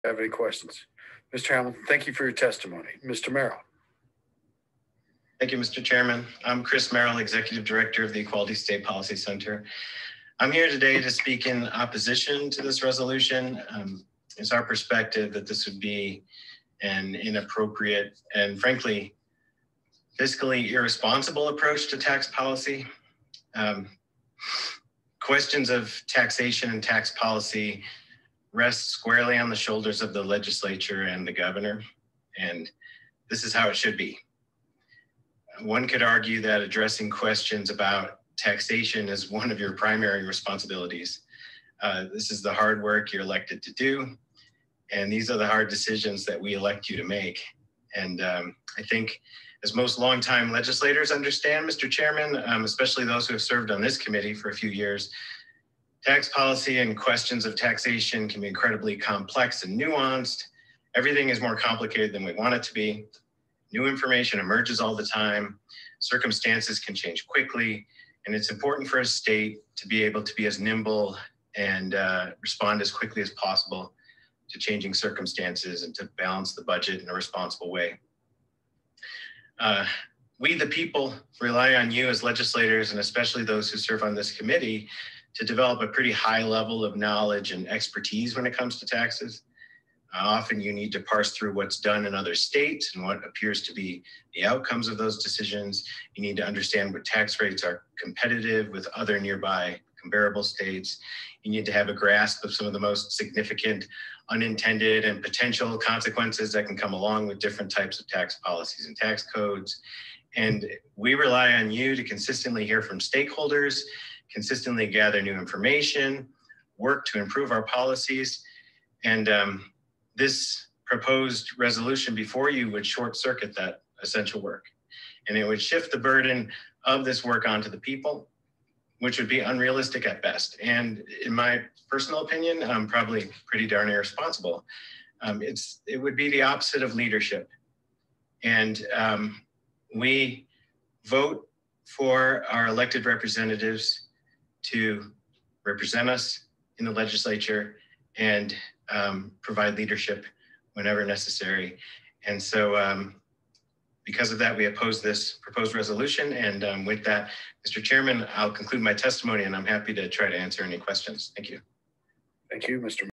Have any questions? Mr. Hamilton, thank you for your testimony. Mr. Merrill. Thank you, Mr. Chairman. I'm Chris Merrill, Executive Director of the Equality State Policy Center. I'm here today to speak in opposition to this resolution. It's our perspective that this would be an inappropriate and frankly, fiscally irresponsible approach to tax policy. Questions of taxation and tax policy rest squarely on the shoulders of the legislature and the governor, and this is how it should be. One could argue that addressing questions about taxation is one of your primary responsibilities. This is the hard work you're elected to do, and these are the hard decisions that we elect you to make. And I think as most longtime legislators understand, Mr. Chairman, especially those who have served on this committee for a few years, tax policy and questions of taxation can be incredibly complex and nuanced. Everything is more complicated than we want it to be. New information emerges all the time. Circumstances can change quickly. And it's important for a state to be able to be as nimble and respond as quickly as possible to changing circumstances and to balance the budget in a responsible way. We, the people, rely on you as legislators, and especially those who serve on this committee, to develop a pretty high level of knowledge and expertise when it comes to taxes. Often you need to parse through what's done in other states and what appears to be the outcomes of those decisions. You need to understand what tax rates are competitive with other nearby comparable states. You need to have a grasp of some of the most significant unintended and potential consequences that can come along with different types of tax policies and tax codes. And we rely on you to consistently hear from stakeholders, consistently gather new information, work to improve our policies. And this proposed resolution before you would short circuit that essential work. And it would shift the burden of this work onto the people, which would be unrealistic at best. And in my personal opinion, probably pretty darn irresponsible. It would be the opposite of leadership. And we vote for our elected representatives to represent us in the legislature and provide leadership whenever necessary. And so because of that, we oppose this proposed resolution. And with that, Mr. Chairman, I'll conclude my testimony, and I'm happy to try to answer any questions. Thank you. Thank you, Mr.